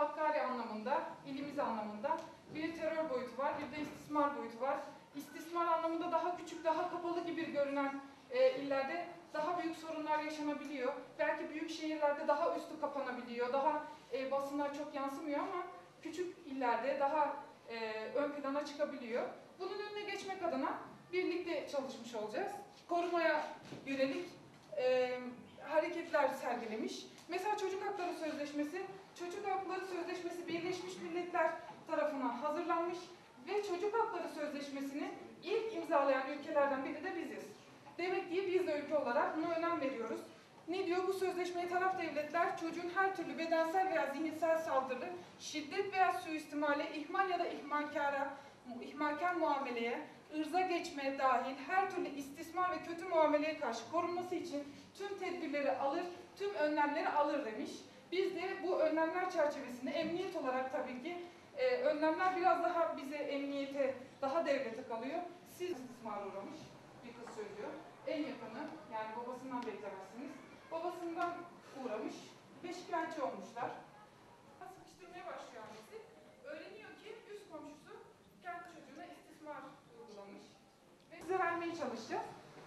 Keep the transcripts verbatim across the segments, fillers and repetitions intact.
Hakkari anlamında, ilimiz anlamında bir terör boyutu var, bir de istismar boyutu var. İstismar anlamında daha küçük, daha kapalı gibi görünen e, illerde daha büyük sorunlar yaşanabiliyor. Belki büyük şehirlerde daha üstü kapanabiliyor, daha e, basınlar çok yansımıyor ama küçük illerde daha e, ön plana çıkabiliyor. Bunun önüne geçmek adına birlikte çalışmış olacağız. Korumaya yönelik e, hareketler sergilemiş. Mesela Çocuk Hakları Sözleşmesi, Çocuk Hakları Sözleşmesi Birleşmiş Milletler tarafından hazırlanmış ve Çocuk Hakları Sözleşmesi'ni ilk imzalayan ülkelerden biri de biziz. Demek ki biz de ülke olarak buna önem veriyoruz. Ne diyor? Bu sözleşmeye taraf devletler çocuğun her türlü bedensel veya zihinsel saldırı, şiddet veya suistimale, ihmal ya da ihmalkara, ihmalkar muameleye, ırza geçme dahil her türlü istismar ve kötü muameleye karşı korunması için tüm tedbirleri alır, tüm önlemleri alır demiş. Biz de bu önlemler çerçevesinde emniyet olarak tabii ki e, önlemler biraz daha bize emniyete, daha devlete kalıyor. Siz istismara uğramış bir kız söylüyor. En yakını, yani babasından beklemezsiniz. Babasından uğramış ve şikayetçi olmuşlar. Sıkıştırmaya başlıyor annesi. Öğreniyor ki üst komşusu kendi çocuğuna istismar uygulamış. Ve size vermeye çalışacağız.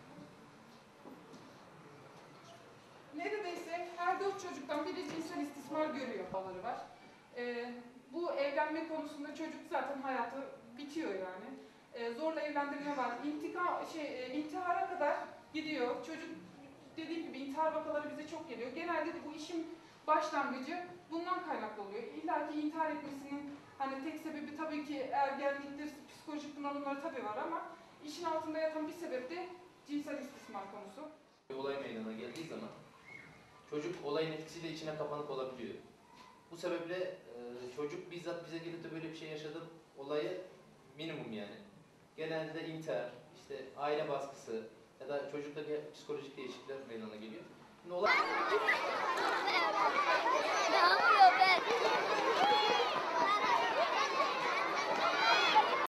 Neredeyse her dört çocuktan biri cinsel istismar görüyor babaları var. Ee, bu evlenme konusunda çocuk zaten hayatı bitiyor yani. Ee, zorla evlendirme var. İntika, şey, e, intihara kadar gidiyor. Çocuk dediğim gibi intihar vakaları bize çok geliyor. Genelde de bu işin başlangıcı bundan kaynaklı oluyor. İlla ki intihar etmesinin hani tek sebebi tabii ki ergenliktir, psikolojik bunalımları tabii var ama işin altında yatan bir sebep de cinsel istismar konusu. Olay meydana geldiği zaman çocuk olayın etkisiyle içine kapanık olabiliyor. Bu sebeple e, çocuk bizzat bize gelip de böyle bir şey yaşadım olayı minimum yani. Genelde intihar, işte aile baskısı ya da çocuktaki psikolojik değişiklikler meydana geliyor. Şimdi olay...